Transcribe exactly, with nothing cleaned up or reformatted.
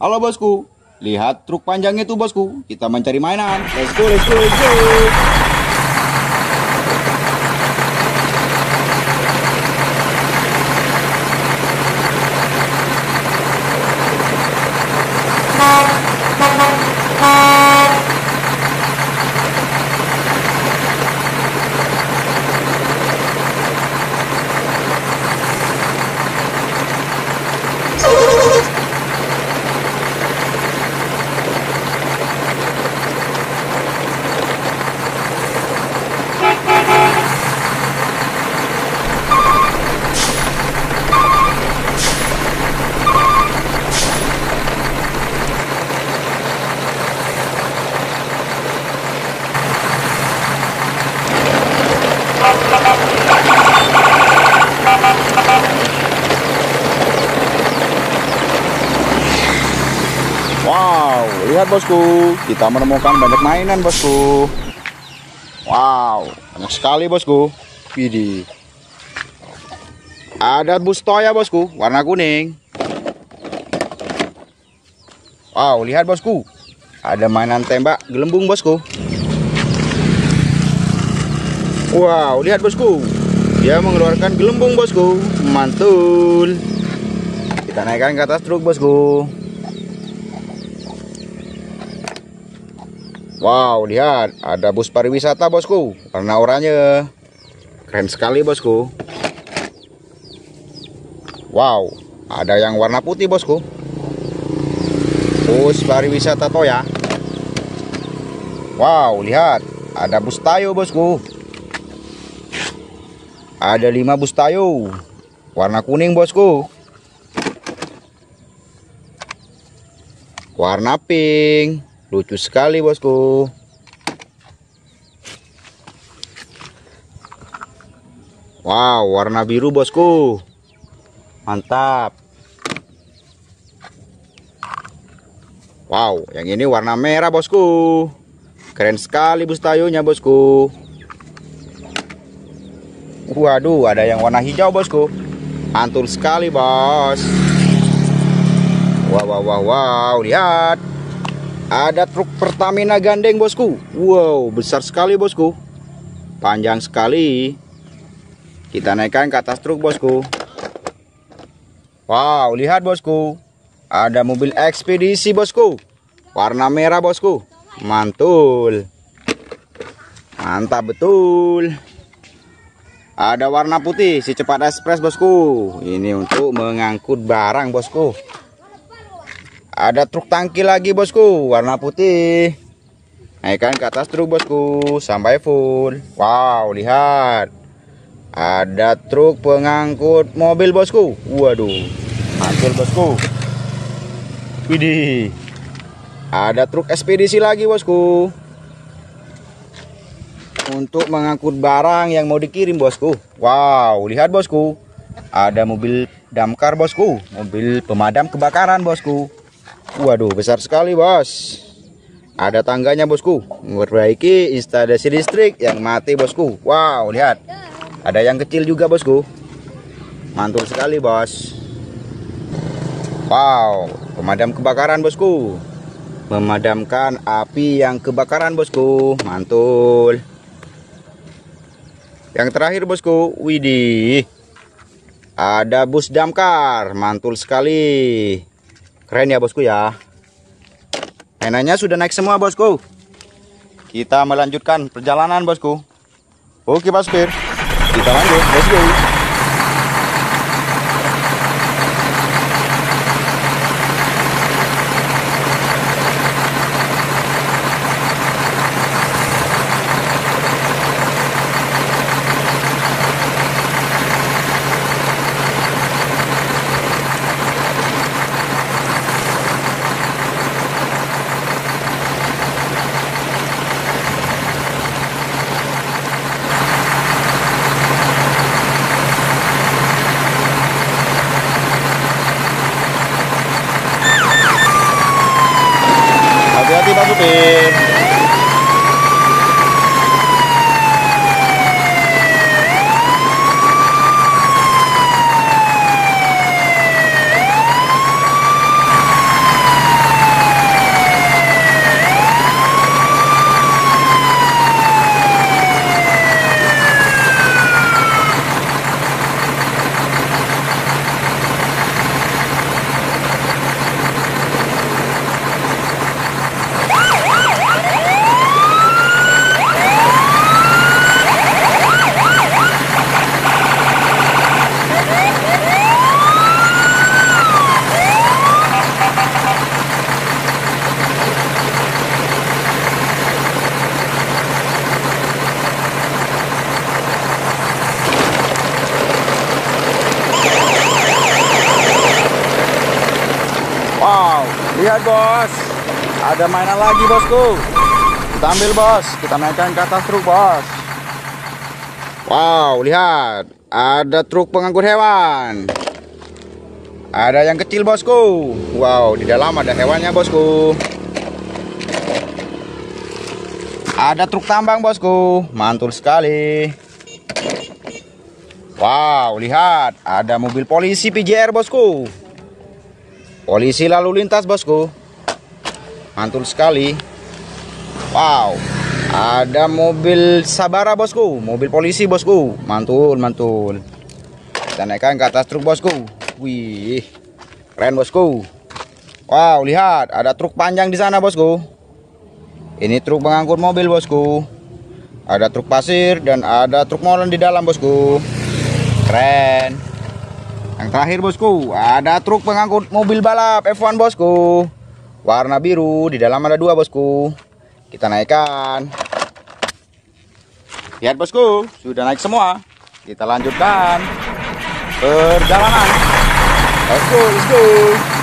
Halo bosku, lihat truk panjang itu bosku. Kita mencari mainan. Let's go, let's go, let's go. Wow, lihat bosku, kita menemukan banyak mainan bosku. Wow, banyak sekali bosku. Widih. Ada bus Toya bosku, warna kuning. Wow, lihat bosku, ada mainan tembak gelembung bosku. Wow, lihat bosku, dia mengeluarkan gelembung bosku. Mantul. Kita naikkan ke atas truk bosku. Wow, lihat, ada bus pariwisata bosku, warna oranye. Keren sekali bosku. Wow, ada yang warna putih bosku. Bus pariwisata Toya. Wow, lihat, ada bus Tayo bosku. Ada lima bus Tayo, warna kuning bosku. Warna pink. Lucu sekali bosku. Wow, warna biru bosku. Mantap. Wow, yang ini warna merah bosku. Keren sekali bus Tayonya bosku. Waduh, ada yang warna hijau bosku. Mantul sekali bos. Wow, wow, wow, wow. Lihat, ada truk Pertamina gandeng bosku. Wow, besar sekali bosku. Panjang sekali. Kita naikkan ke atas truk bosku. Wow, lihat bosku, ada mobil ekspedisi bosku, warna merah bosku. Mantul. Mantap betul. Ada warna putih, si cepat ekspres bosku. Ini untuk mengangkut barang bosku. Ada truk tangki lagi bosku, warna putih. Naikkan ke atas truk bosku sampai full. Wow, lihat, ada truk pengangkut mobil bosku. Waduh, mantul bosku. Widih, ada truk ekspedisi lagi bosku, untuk mengangkut barang yang mau dikirim bosku. Wow, lihat bosku, ada mobil damkar bosku, mobil pemadam kebakaran bosku. Waduh, besar sekali bos. Ada tangganya bosku, memperbaiki instalasi listrik yang mati bosku. Wow, lihat, ada yang kecil juga bosku. Mantul sekali bos. Wow, pemadam kebakaran bosku, memadamkan api yang kebakaran bosku. Mantul. Yang terakhir bosku, widih, ada bus damkar. Mantul sekali. Keren ya bosku ya. Mainannya sudah naik semua bosku. Kita melanjutkan perjalanan bosku. Oke Pak Supir, kita lanjut, let's go. Hati-hati Pak Supir. lihat bos, ada mainan lagi bosku. Kita ambil bos, kita naikkan ke atas truk bos. Wow, lihat, ada truk pengangkut hewan. Ada yang kecil bosku. Wow, di dalam ada hewannya bosku. Ada truk tambang bosku, mantul sekali. Wow, lihat, ada mobil polisi P J R bosku. Polisi lalu lintas bosku, mantul sekali. Wow, ada mobil Sabara bosku, mobil polisi bosku, mantul mantul. Kita naikkan ke atas truk bosku. Wih, keren bosku. Wow, lihat, ada truk panjang di sana bosku. Ini truk pengangkut mobil bosku. Ada truk pasir dan ada truk molen di dalam bosku. Keren. Yang terakhir bosku, ada truk pengangkut mobil balap F satu bosku. Warna biru, di dalam ada dua bosku. Kita naikkan. Lihat bosku, sudah naik semua. Kita lanjutkan perjalanan. Let's go, let's go.